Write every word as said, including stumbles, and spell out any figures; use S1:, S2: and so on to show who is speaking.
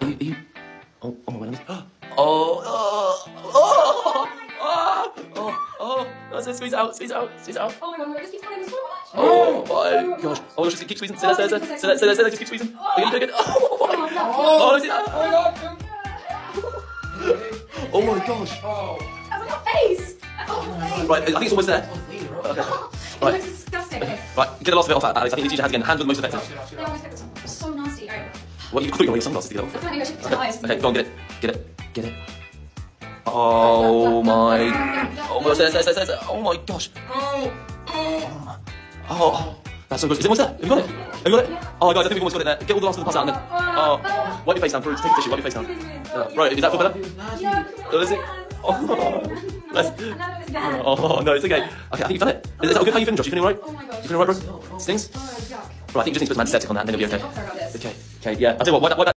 S1: Are you, are you... Oh, oh my God. Oh, oh, oh, oh, oh, oh, oh, so squeeze out, squeeze out, squeeze out.
S2: Oh my God, this keeps happening so much.
S1: Oh my gosh. Oh my gosh, just keep squeezing. Say that, say that, say that, say that, say that, say that, just keep squeezing. Oh, you're doing it. Oh, my God. Oh, oh, see that?
S3: Oh my God.
S1: Oh my gosh.
S3: Oh.
S2: That's on your face. That's on your face.
S1: Right, I think it's almost there. Okay.
S2: It
S1: Right.
S2: looks disgusting. Okay.
S1: Right, get the last bit off, Alex. I think you need to use your hands again. Hands are the most effective.
S2: They almost look so nasty. Alright.
S1: What, you put your sunglasses to get off?
S2: I can't even shift my eyes.
S1: Okay, go on, get it. Get it. Get it. Oh my. Oh my gosh, there, there, there, there. Oh my gosh.
S3: Oh. Oh.
S1: Oh, that's so good. Is it almost there? Have you got it? Have you got it? Oh, guys, I think we've almost got it there. Get all the last of the pus out and then. Oh, wipe your face down, Bruce. Take a tissue, wipe your face down. Uh, right, is that feel better? Oh, is it? Oh, let's... oh, no, it's okay. Okay, I think you've done it. Is that good? How you feeling, Josh? You feeling alright?
S2: Oh my gosh.
S1: You feeling alright, bro? Stings?
S2: Oh, yuck.
S1: Right, I think you just need to put some antiseptic on that and then it'll be okay.
S2: Sorry about this.
S1: Okay, okay, yeah. I'll tell you what, why that, why that